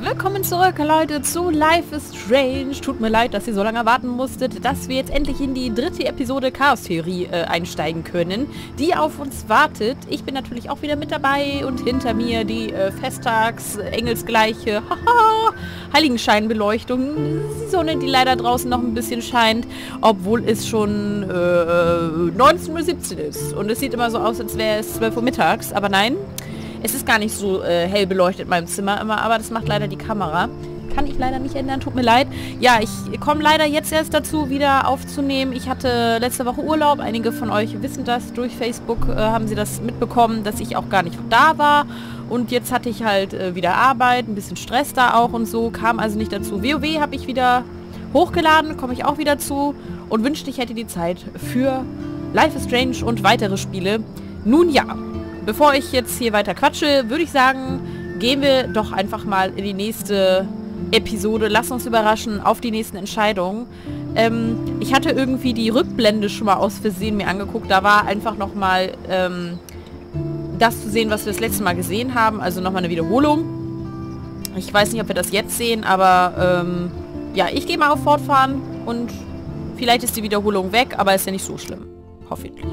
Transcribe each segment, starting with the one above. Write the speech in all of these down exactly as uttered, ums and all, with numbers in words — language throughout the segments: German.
Willkommen zurück, Leute, zu Life is Strange. Tut mir leid, dass ihr so lange warten musstet, dass wir jetzt endlich in die dritte Episode Chaos-Theorie äh, einsteigen können, die auf uns wartet. Ich bin natürlich auch wieder mit dabei und hinter mir die äh, Festtags-engelsgleiche haha, Heiligenscheinbeleuchtung. Die Sonne, die leider draußen noch ein bisschen scheint, obwohl es schon äh, neunzehn Uhr siebzehn ist. Und es sieht immer so aus, als wäre es zwölf Uhr mittags, aber nein. Es ist gar nicht so äh, hell beleuchtet in meinem Zimmer immer, aber das macht leider die Kamera. Kann ich leider nicht ändern, tut mir leid. Ja, ich komme leider jetzt erst dazu, wieder aufzunehmen. Ich hatte letzte Woche Urlaub. Einige von euch wissen das. Durch Facebook äh, haben sie das mitbekommen, dass ich auch gar nicht da war. Und jetzt hatte ich halt äh, wieder Arbeit, ein bisschen Stress da auch und so. Kam also nicht dazu. WoW habe ich wieder hochgeladen, komme ich auch wieder zu. Und wünschte, ich hätte die Zeit für Life is Strange und weitere Spiele. Nun ja. Bevor ich jetzt hier weiter quatsche, würde ich sagen, gehen wir doch einfach mal in die nächste Episode. Lass uns überraschen auf die nächsten Entscheidungen. Ähm, ich hatte irgendwie die Rückblende schon mal aus Versehen mir angeguckt. Da war einfach nochmal ähm, das zu sehen, was wir das letzte Mal gesehen haben. Also nochmal eine Wiederholung. Ich weiß nicht, ob wir das jetzt sehen, aber ähm, ja, ich gehe mal auf Fortfahren und vielleicht ist die Wiederholung weg, aber ist ja nicht so schlimm. Hoffentlich.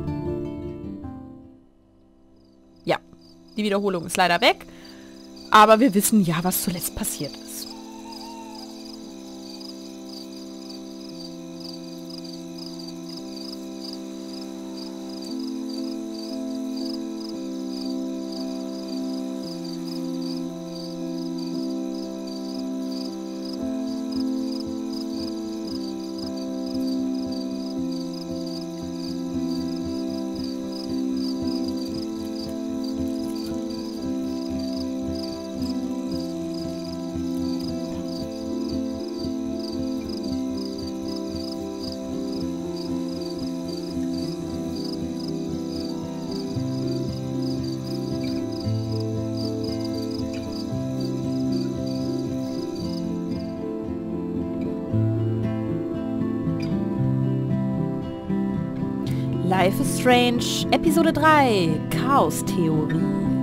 Die Wiederholung ist leider weg, aber wir wissen ja, was zuletzt passiert ist. Life is Strange, Episode drei, Chaos-Theorie.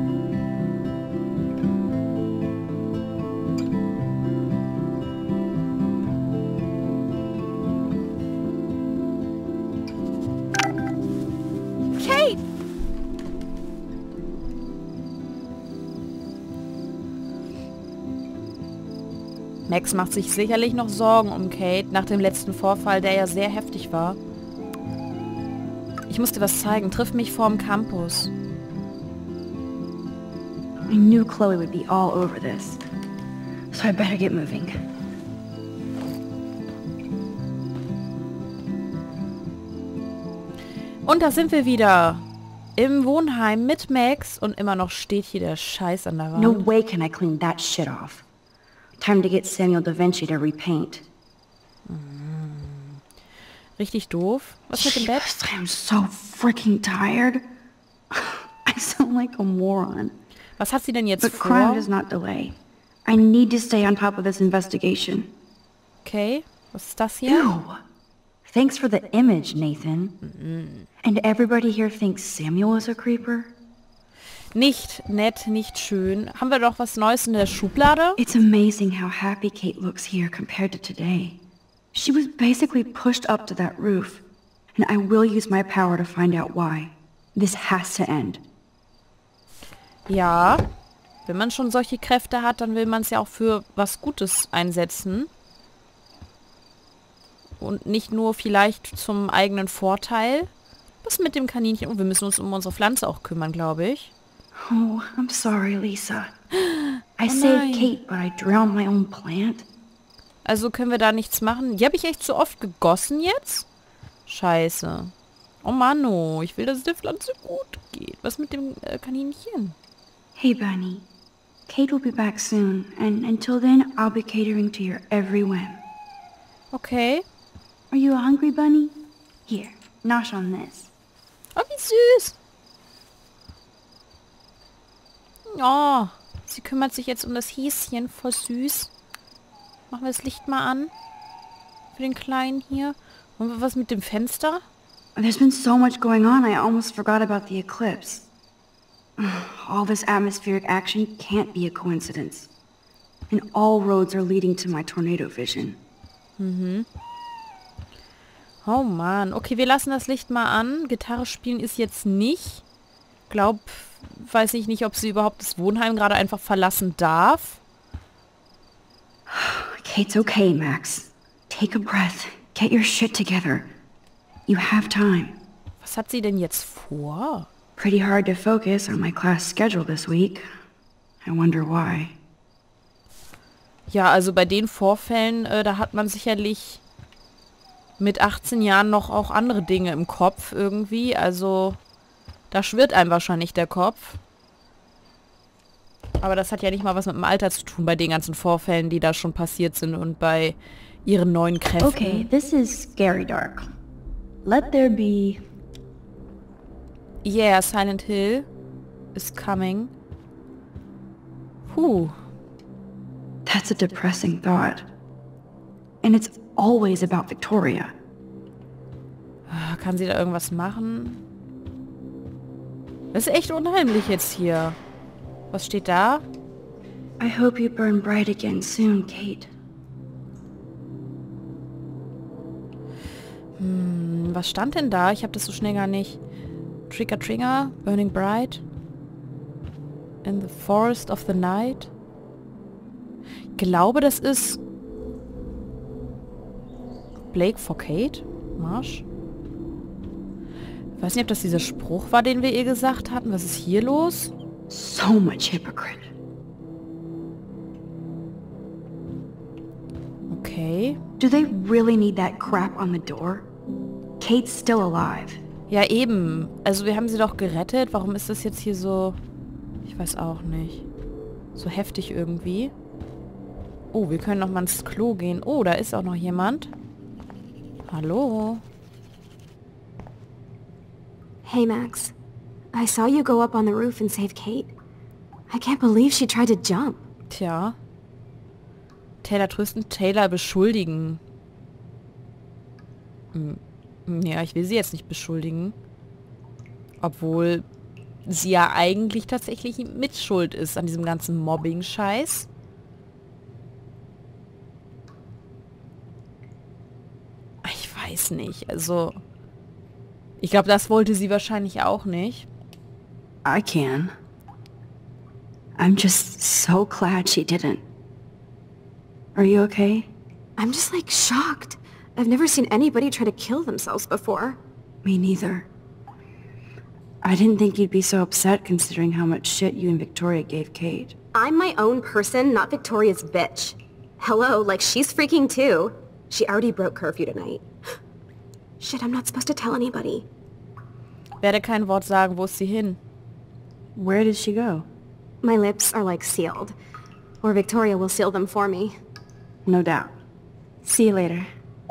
Kate! Max macht sich sicherlich noch Sorgen um Kate nach dem letzten Vorfall, der ja sehr heftig war. Ich muss dir was zeigen. Triff mich vorm Campus. I knew Chloe would be all over this, so I better get moving. Und da sind wir wieder. Im Wohnheim mit Max und immer noch steht hier der Scheiß an der Wand. No way can I clean that shit off. Time to get Samuel Da Vinci to repaint. Richtig doof. Was mit dem Bett? I'm so freaking tired. I sound like a moron. Was hat sie denn jetzt But vor? crime does not delay. I need to stay on top of this investigation. Okay, was ist das hier? Ew. Thanks for the image, Nathan. Mm-mm. And everybody here thinks Samuel is a creeper? Nicht nett, nicht schön. Haben wir doch was Neues in der Schublade? It's amazing how happy Kate looks here compared to today. She was basically pushed up to that roof, and I will use my power to find out why. This has to end. Ja, wenn man schon solche Kräfte hat, dann will man es ja auch für was Gutes einsetzen. Und nicht nur vielleicht zum eigenen Vorteil. Was mit dem Kaninchen? Oh, wir müssen uns um unsere Pflanze auch kümmern, glaube ich. Oh, I'm sorry, Lisa. I Oh saved nein. Kate, but I drowned my own plant. Also können wir da nichts machen. Die habe ich echt zu oft gegossen jetzt? Scheiße. Oh Mano, ich will, dass es der Pflanze gut geht. Was mit dem äh, Kaninchen? Hey, Bunny. Kate will be back soon, and until then, I'll be catering to your every whim. Okay. Are you a hungry bunny? Here, nosh on this. Oh, wie süß. Oh, sie kümmert sich jetzt um das Häschen. Voll süß. Machen wir das Licht mal an. Für den Kleinen hier. Und was mit dem Fenster? There's been so much going on, I almost forgot about the eclipse. All this atmospheric action can't be a coincidence. and all roads are leading to my tornado vision. Mhm. Oh Mann. Okay, wir lassen das Licht mal an. Gitarre spielen ist jetzt nicht. Glaub, weiß ich nicht, ob sie überhaupt das Wohnheim gerade einfach verlassen darf. Kate's okay, Max. Take a breath. Get your shit together. You have time. Was hat sie denn jetzt vor? Pretty hard to focus on my class schedule this week. I wonder why. Ja, also bei den Vorfällen, äh, da hat man sicherlich mit achtzehn Jahren noch auch andere Dinge im Kopf irgendwie. Also da schwirrt einem wahrscheinlich der Kopf. Aber das hat ja nicht mal was mit dem Alter zu tun bei den ganzen Vorfällen, die da schon passiert sind und bei ihren neuen Kräften. Okay, this is scary dark. Let there be... Yeah, Silent Hill is coming. Puh. That's a depressing thought. And it's always about Victoria. Kann sie da irgendwas machen? Das ist echt unheimlich jetzt hier. Was steht da? I hope you burn bright again soon, Kate. Hm, was stand denn da? Ich habe das so schnell gar nicht. Trigger Trigger, Burning Bright. In the Forest of the Night. Ich glaube, das ist Blake for Kate? Marsch? Ich weiß nicht, ob das dieser Spruch war, den wir ihr gesagt hatten. Was ist hier los? So much hypocrite. Okay. Do they really need that crap on the door? Kate's still alive. Ja, eben. Also wir haben sie doch gerettet. Warum ist das jetzt hier so... Ich weiß auch nicht. So heftig irgendwie. Oh, wir können noch mal ins Klo gehen. Oh, da ist auch noch jemand. Hallo? Hey, Max. I saw you go up on the roof and save Kate. I can't believe she tried to jump. Tja. Taylor trösten, Taylor beschuldigen. Hm. Ja, ich will sie jetzt nicht beschuldigen. Obwohl sie ja eigentlich tatsächlich mitschuld ist an diesem ganzen Mobbing-Scheiß. Ich weiß nicht, also... Ich glaube, das wollte sie wahrscheinlich auch nicht. I can. I'm just so glad she didn't. Are you okay? I'm just like shocked. I've never seen anybody try to kill themselves before. Me neither. I didn't think you'd be so upset considering how much shit you and Victoria gave Kate. I'm my own person, not Victoria's bitch. Hello, like she's freaking too. She already broke curfew tonight. Shit, I'm not supposed to tell anybody. Werde kein Wort sagen, wo ist sie hin? Where did she go? My lips are like sealed. Or Victoria will seal them for me. No doubt. See you later.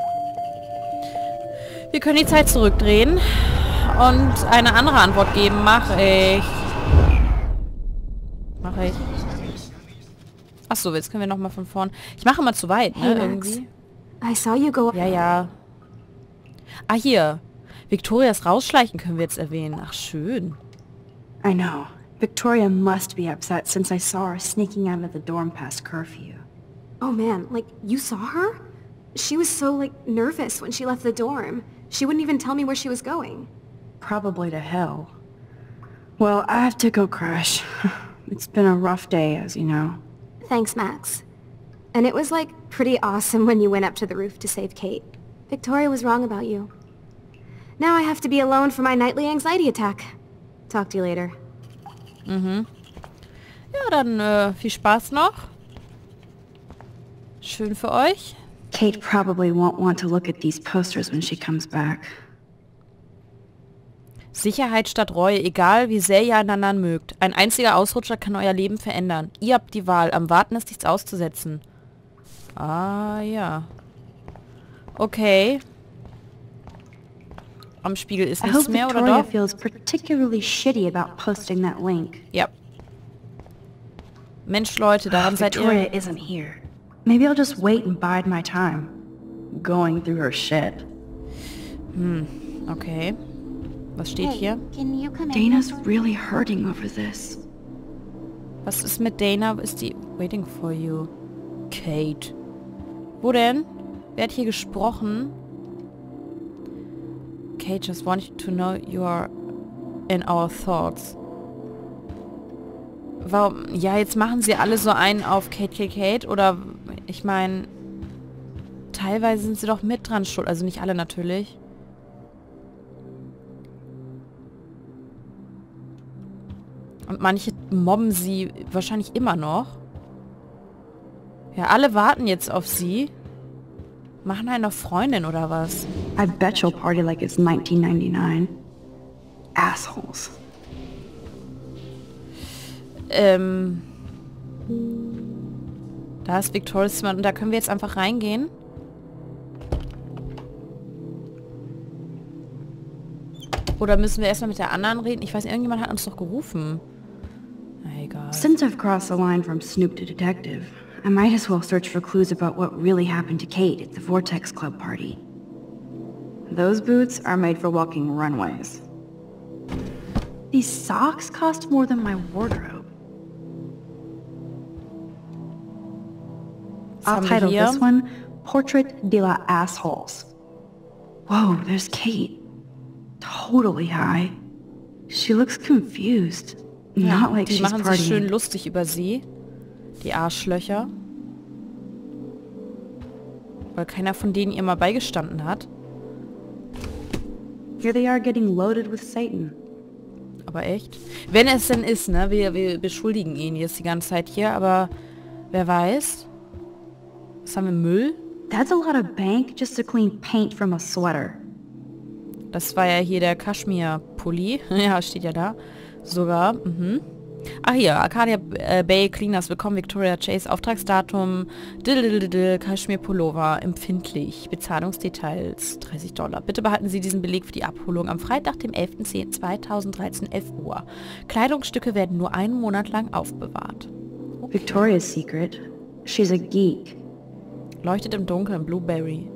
Wir können die Zeit zurückdrehen und eine andere Antwort geben. Mach ich. Mach ich. Achso, jetzt können wir nochmal von vorn. Ich mache mal zu weit, ne? Hey, Max. Irgendwie. I saw you go... Ja, ja. Ah, hier. Victorias Rausschleichen können wir jetzt erwähnen. Ach, schön. I know. Victoria must be upset since I saw her sneaking out of the dorm past curfew. Oh man, like, you saw her? She was so, like, nervous when she left the dorm. She wouldn't even tell me where she was going. Probably to hell. Well, I have to go crash. It's been a rough day, as you know. Thanks, Max. And it was, like, pretty awesome when you went up to the roof to save Kate. Victoria was wrong about you. Now I have to be alone for my nightly anxiety attack. Talk to you later. Mhm. Ja, dann äh, viel Spaß noch. Schön für euch. Kate probably won't want to look at these posters when she comes back. Sicherheit statt Reue, egal wie sehr ihr einander mögt. Ein einziger Ausrutscher kann euer Leben verändern. Ihr habt die Wahl. Am Warten ist nichts auszusetzen. Ah, ja. Okay. Am Spiegel ist I nichts hope mehr, oder Victoria doch? feels particularly shitty about posting that link. Ja. Mensch, Leute, daran seid Victoria ihr... isn't here. Maybe I'll just wait and bide my time. Going through her shit. Hm, okay. Was steht hier? Can you come in? Dana's really hurting over this. Was ist mit Dana? Ist die waiting for you? Kate. Wo denn? Wer hat hier gesprochen? Kate just wanted to know you are in our thoughts. Warum? Ja, jetzt machen sie alle so einen auf Kate, Kate, Kate. Oder, ich meine, teilweise sind sie doch mit dran schuld. Also nicht alle natürlich. Und manche mobben sie wahrscheinlich immer noch. Ja, alle warten jetzt auf sie. Machen einen noch Freundin oder was? I bet you'll party like it's nineteen ninety-nine. Assholes. Ähm. Da ist Victorias Zimmer und da können wir jetzt einfach reingehen. Oder müssen wir erstmal mit der anderen reden? Ich weiß, irgendjemand hat uns doch gerufen. Na egal. Since I've crossed the line from Snoop to detective, I might as well search for clues about what really happened to Kate at the Vortex Club party. Those boots are made for walking runways. These socks cost more than my wardrobe. I'll title this one, Portrait de la Assholes. Whoa, there's Kate. Totally high. She looks confused. Ja, Not like die she's machen partying. sich schön lustig über sie. Die Arschlöcher. Weil keiner von denen ihr mal beigestanden hat. Here they are getting loaded with Satan. Aber echt? Wenn es denn ist, ne? Wir, wir beschuldigen ihn jetzt die ganze Zeit hier, aber wer weiß? Was haben wir? Müll? That's a lot of bank just to clean paint from a sweater. Das war ja hier der Kaschmir-Pulli. Ja, steht ja da. Sogar. Mhm. Ach hier, Arcadia äh, Bay Cleaners, willkommen Victoria Chase, Auftragsdatum, diddle Kaschmir Pullover, empfindlich, Bezahlungsdetails, dreißig Dollar. Bitte behalten Sie diesen Beleg für die Abholung am Freitag, dem elften zehnten zweitausenddreizehn, elf Uhr. Kleidungsstücke werden nur einen Monat lang aufbewahrt. Okay. Victoria's secret. She's a geek. Leuchtet im Dunkeln, Blueberry.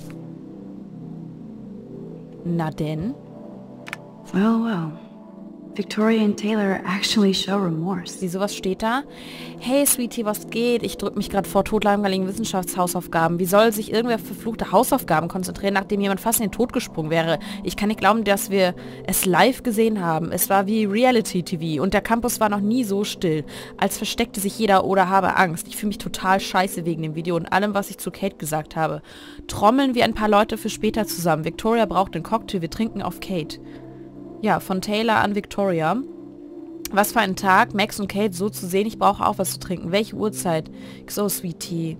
Na denn? Well, well. Victoria and Taylor actually show remorse. Wieso, was steht da? Hey, Sweetie, was geht? Ich drück mich gerade vor totlangweiligen Wissenschaftshausaufgaben. Wie soll sich irgendwer auf verfluchte Hausaufgaben konzentrieren, nachdem jemand fast in den Tod gesprungen wäre? Ich kann nicht glauben, dass wir es live gesehen haben. Es war wie Reality-T V und der Campus war noch nie so still. Als versteckte sich jeder oder habe Angst. Ich fühle mich total scheiße wegen dem Video und allem, was ich zu Kate gesagt habe. Trommeln wir ein paar Leute für später zusammen. Victoria braucht den Cocktail, wir trinken auf Kate. Ja, von Taylor an Victoria. Was für ein Tag, Max und Kate so zu sehen, ich brauche auch was zu trinken. Welche Uhrzeit? So, Sweetie.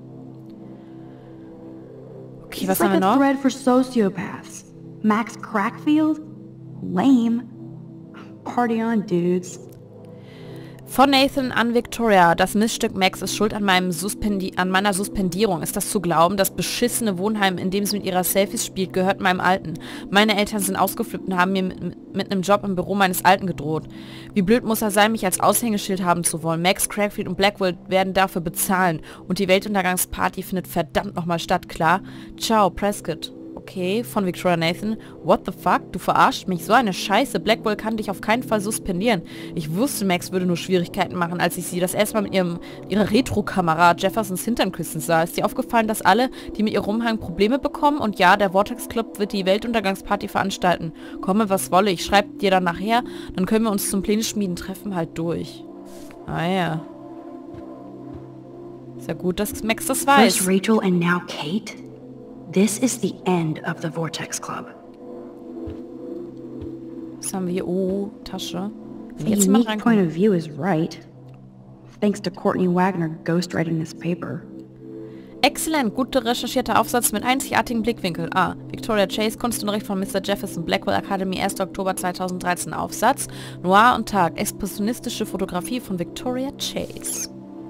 Okay, was haben wir noch? Thread for sociopaths. Max Crackfield? Lame. Party on, dudes. Von Nathan an Victoria. Das Missstück Max ist schuld an, meinem Suspendi an meiner Suspendierung. Ist das zu glauben? Das beschissene Wohnheim, in dem sie mit ihrer Selfies spielt, gehört meinem Alten. Meine Eltern sind ausgeflippt und haben mir mit, mit einem Job im Büro meines Alten gedroht. Wie blöd muss er sein, mich als Aushängeschild haben zu wollen. Max, Crackfield und Blackwell werden dafür bezahlen. Und die Weltuntergangsparty findet verdammt nochmal statt, klar? Ciao, Prescott. Okay, von Victoria Nathan. What the fuck? Du verarscht mich. So eine Scheiße. Blackwell kann dich auf keinen Fall suspendieren. Ich wusste, Max würde nur Schwierigkeiten machen, als ich sie das erste Mal mit ihrem, ihrer Retro-Kamera Jeffersons Hintern küssen sah. Ist dir aufgefallen, dass alle, die mit ihr rumhängen, Probleme bekommen? Und ja, der Vortex Club wird die Weltuntergangsparty veranstalten. Komme, was wolle. Ich schreibe dir dann nachher. Dann können wir uns zum Pläne-Schmieden treffen halt durch. Ah ja. Ist ja gut, dass Max das weiß. First Rachel and now Kate? This is the end of the Vortex Club. Was haben wir hier? Oh, Tasche. The unique point of view is right. Thanks to Courtney Wagner ghostwriting this paper. Exzellent, gute recherchierte Aufsatz mit einzigartigen Blickwinkel. Ah, Victoria Chase, Kunstunterricht von Mister Jefferson, Blackwell Academy, erster Oktober zweitausenddreizehn Aufsatz. Noir und Tag, expressionistische Fotografie von Victoria Chase.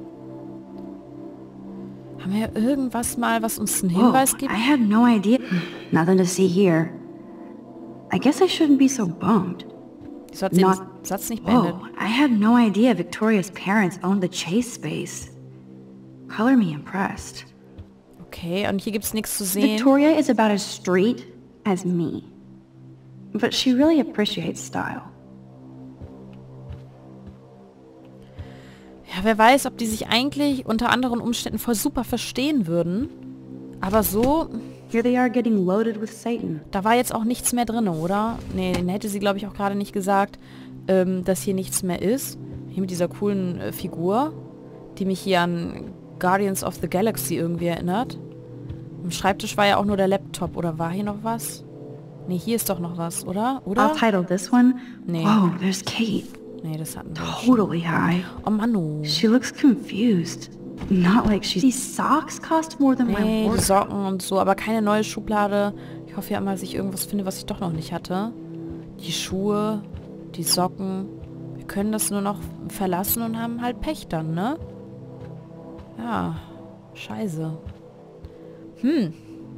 Haben wir irgendwas mal, was uns einen Hinweis Whoa, gibt? I had no idea. Nothing to see here. I guess I shouldn't be so bummed. Wieso hat sie den Satz nicht beendet? Whoa, I had no idea Victoria's parents owned the Chase space. Color me impressed. Okay, und hier gibt's nichts zu sehen. Victoria is about as street as me. But she really appreciates style. Ja, wer weiß, ob die sich eigentlich unter anderen Umständen voll super verstehen würden. Aber so... Here they are getting loaded with Satan. Da war jetzt auch nichts mehr drin, oder? Nee, den hätte sie, glaube ich, auch gerade nicht gesagt, ähm, dass hier nichts mehr ist. Hier mit dieser coolen äh, Figur, die mich hier an Guardians of the Galaxy irgendwie erinnert. Am Schreibtisch war ja auch nur der Laptop. Oder war hier noch was? Nee, hier ist doch noch was, oder? Oder? I'll title this one. Nee. Whoa, there's Kate. Nee, das hatten wir Totally high. Oh, Manu. She looks confused. Not like she's... These socks cost more than my Nee, die work. Socken und so, aber keine neue Schublade. Ich hoffe ja mal, dass ich irgendwas finde, was ich doch noch nicht hatte. Die Schuhe, die Socken. Wir können das nur noch verlassen und haben halt Pech dann, ne? Ja, scheiße. Hm.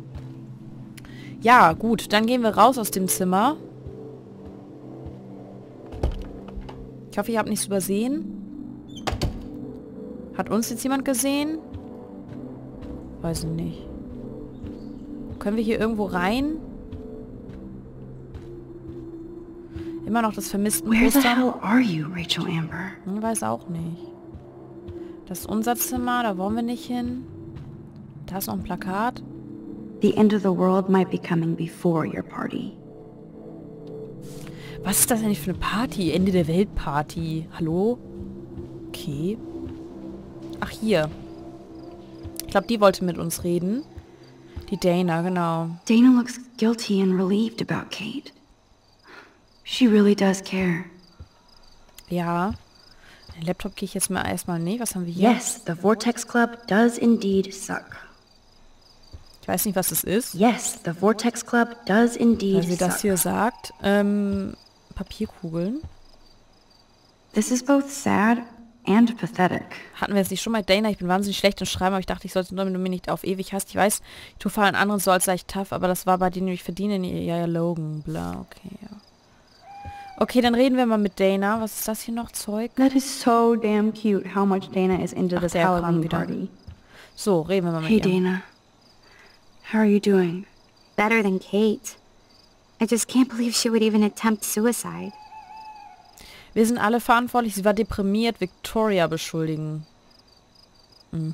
Ja, gut, dann gehen wir raus aus dem Zimmer. Ich hoffe, ihr habt nichts übersehen. Hat uns jetzt jemand gesehen? Weiß ich nicht. Können wir hier irgendwo rein? Immer noch das vermissten Where the Poster. hell are you, Rachel Amber? Ich weiß auch nicht. Das ist unser Zimmer, da wollen wir nicht hin. Da ist noch ein Plakat. The end of the world might be coming before your party. Was ist das eigentlich für eine Party? Ende der Welt-Party. Hallo? Okay. Ach, hier. Ich glaube, die wollte mit uns reden. Die Dana, genau. Dana looks guilty and relieved about Kate. She really does care. Ja. Den Laptop gehe ich jetzt mal erstmal nicht. Was haben wir hier? Yes, the Vortex Club does indeed suck. Ich weiß nicht, was es ist. Yes, the Vortex Club does indeed Weil sie das suck. hier sagt. Ähm, Papierkugeln. This is both sad and pathetic. Hatten wir es nicht schon mal? Dana, ich bin wahnsinnig schlecht im Schreiben, aber ich dachte, ich sollte nur mir nicht auf ewig hast. Ich weiß, ich tue vor allen anderen so, als sei ich tough, aber das war bei denen, die ich verdiene. Ja, ja, Logan, bla, okay, ja. Okay, dann reden wir mal mit Dana. Was ist das hier noch? Zeug? That is so damn cute how much Dana is into Ach, this der kam Halloween wieder. party. So, reden wir mal mit Hey ihr. Dana, how are you doing? Better than Kate. I just can't believe she would even attempt suicide. Wir sind alle verantwortlich. Sie war deprimiert. Victoria beschuldigen. Hm.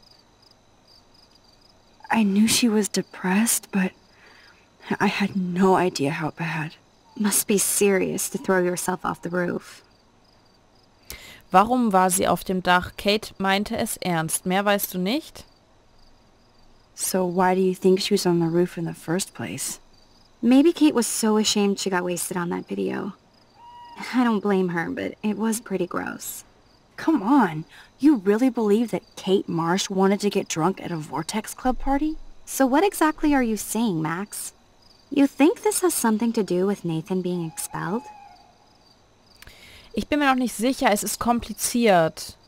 I knew she was depressed, but I had no idea how bad. Must be serious to throw yourself off the roof. Warum war sie auf dem Dach? Kate meinte es ernst. Mehr weißt du nicht? So why do you think she was on the roof in the first place? Maybe Kate was so ashamed she got wasted on that video. I don't blame her, but it was pretty gross. Come on, you really believe that Kate Marsh wanted to get drunk at a Vortex Club party? So what exactly are you saying, Max? You think this has something to do with Nathan being expelled? Ich bin mir noch nicht sicher. Es ist kompliziert.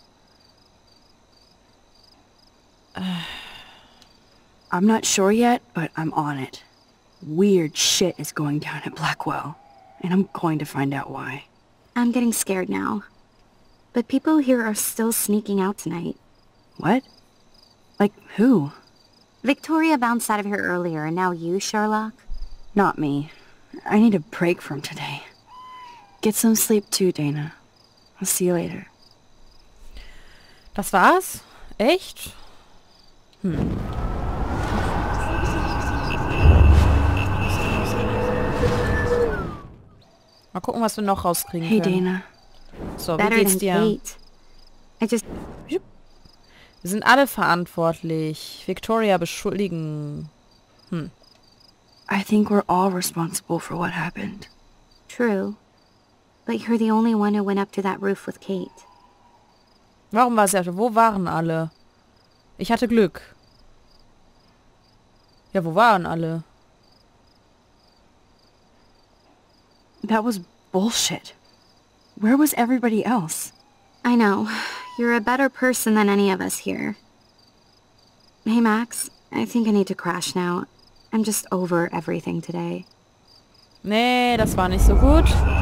I'm not sure yet, but I'm on it. Weird shit is going down at Blackwell, and I'm going to find out why. I'm getting scared now. But people here are still sneaking out tonight. What? Like who? Victoria bounced out of here earlier, and now you, Sherlock? Not me. I need a break from today. Get some sleep too, Dana. I'll see you later. Das war's? Echt? Hm. Mal gucken, was wir noch rauskriegen Hey, können. Dana. So, wie Better geht's than dir? Kate. I just... Wir sind alle verantwortlich. Victoria beschuldigen. Hm. I think we're all responsible for what happened. True. But you're the only one who went up to that roof with Kate. Warum war sie? Wo waren alle? Ich hatte Glück. Ja, wo waren alle? That was bullshit. Where was everybody else? I know. You're a better person than any of us here. Hey, Max. I think I need to crash now. I'm just over everything today. Nee, das war nicht so gut.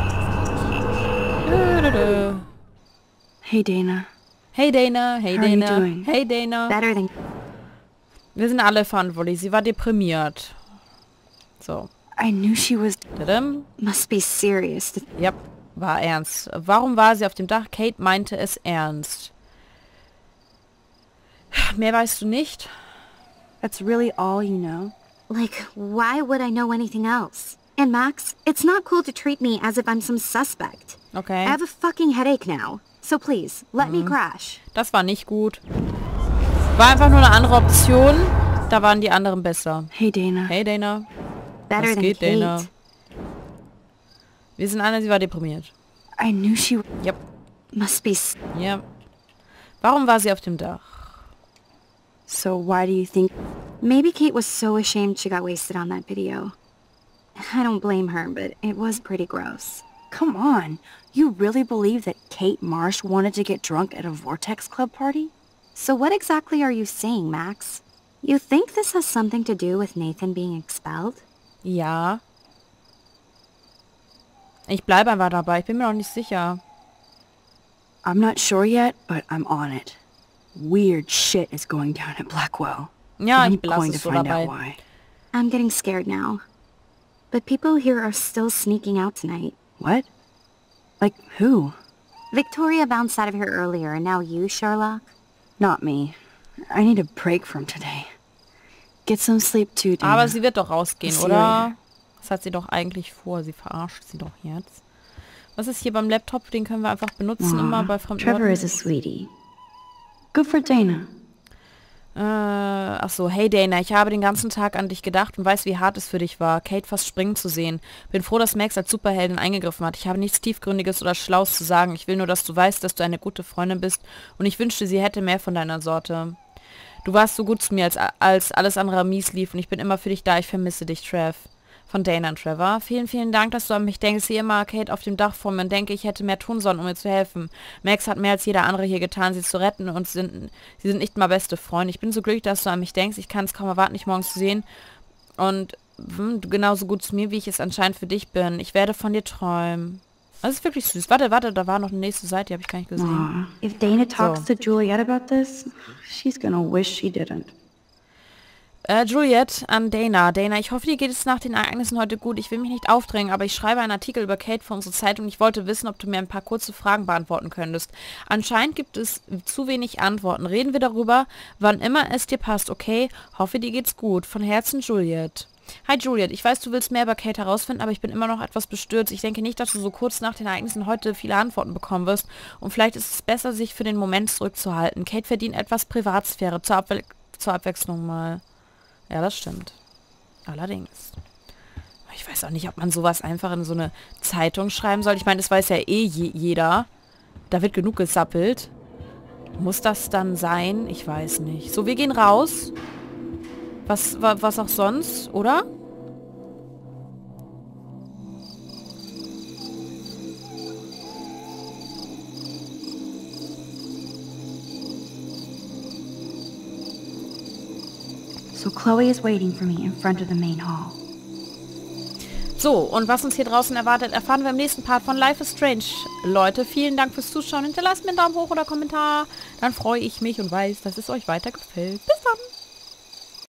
Dö, dö, dö. Hey, Dana. Hey Dana, hey How are you Dana, doing? hey Dana. Better than... Wir sind alle verantwortlich. Sie war deprimiert. So. I knew she was... Tadam. Must be serious to... Ja, war ernst. Warum war sie auf dem Dach? Kate meinte es ernst. Mehr weißt du nicht? That's really all you know? Like, why would I know anything else? And Max, it's not cool to treat me as if I'm some suspect. Okay. I have a fucking headache now. So please, let me crash. Das war nicht gut. War einfach nur eine andere Option. Da waren die anderen besser. Hey, Dana. Hey, Dana. Better Was than geht, Kate. Dana? Wir sind alle, sie war deprimiert. I knew she... Yep. Must be... s- Ja. Warum war sie auf dem Dach? So why do you think... Maybe Kate was so ashamed she got wasted on that video. I don't blame her, but it was pretty gross. Come on. You really believe that Kate Marsh wanted to get drunk at a Vortex Club party? So what exactly are you saying, Max? You think this has something to do with Nathan being expelled? Ja. Ich bleibe einfach dabei. Ich bin mir noch nicht sicher. I'm not sure yet, but I'm on it. Weird shit is going down at Blackwell. Ja, I'm ich belasse going to es so find dabei. out why. I'm getting scared now. But people here are still sneaking out tonight. What? Like who? Victoria bounced out of here earlier, and now you, Sherlock? Not me. I need a break from today. Get some sleep too, Dana. Aber sie wird doch rausgehen, See you oder? later. Das hat sie doch eigentlich vor. Sie verarscht sie doch jetzt. Was ist hier beim Laptop? Den können wir einfach benutzen, Aw, immer bei fremden Trevor Leuten. is a sweetie. Good for Dana. Äh, ach so, hey Dana, ich habe den ganzen Tag an dich gedacht und weiß, wie hart es für dich war, Kate fast springen zu sehen. Bin froh, dass Max als Superheldin eingegriffen hat. Ich habe nichts Tiefgründiges oder Schlaues zu sagen. Ich will nur, dass du weißt, dass du eine gute Freundin bist und ich wünschte, sie hätte mehr von deiner Sorte. Du warst so gut zu mir, als, als alles andere mies lief und ich bin immer für dich da. Ich vermisse dich, Trev. Von Dana und Trevor. Vielen, vielen Dank, dass du an mich denkst. Ich sehe immer Kate auf dem Dach vor mir und denke, ich hätte mehr tun sollen, um mir zu helfen. Max hat mehr als jeder andere hier getan, sie zu retten und sind, sie sind nicht mal beste Freunde. Ich bin so glücklich, dass du an mich denkst. Ich kann es kaum erwarten, dich morgens zu sehen. Und hm, du genauso gut zu mir, wie ich es anscheinend für dich bin. Ich werde von dir träumen. Das ist wirklich süß. Warte, warte, da war noch eine nächste Seite, die habe ich gar nicht gesehen. Aw, if Dana talks So. to Juliet about this, she's gonna wish she didn't. Äh, Juliet an Dana. Dana, ich hoffe, dir geht es nach den Ereignissen heute gut. Ich will mich nicht aufdrängen, aber ich schreibe einen Artikel über Kate für unsere Zeitung. Ich wollte wissen, ob du mir ein paar kurze Fragen beantworten könntest. Anscheinend gibt es zu wenig Antworten. Reden wir darüber, wann immer es dir passt, okay? Hoffe, dir geht's gut. Von Herzen, Juliet. Hi Juliet, ich weiß, du willst mehr über Kate herausfinden, aber ich bin immer noch etwas bestürzt. Ich denke nicht, dass du so kurz nach den Ereignissen heute viele Antworten bekommen wirst. Und vielleicht ist es besser, sich für den Moment zurückzuhalten. Kate verdient etwas Privatsphäre. Zur, Abwe zur Abwechslung mal. Ja, das stimmt. Allerdings. Ich weiß auch nicht, ob man sowas einfach in so eine Zeitung schreiben soll. Ich meine, das weiß ja eh je jeder. Da wird genug gesappelt. Muss das dann sein? Ich weiß nicht. So, wir gehen raus. Was, wa, was auch sonst, oder? So Chloe is waiting for me in front of the main hall. So, und was uns hier draußen erwartet, erfahren wir im nächsten Part von Life is Strange. Leute, vielen Dank fürs Zuschauen. Hinterlasst mir einen Daumen hoch oder Kommentar. Dann freue ich mich und weiß, dass es euch weiter gefällt. Bis dann!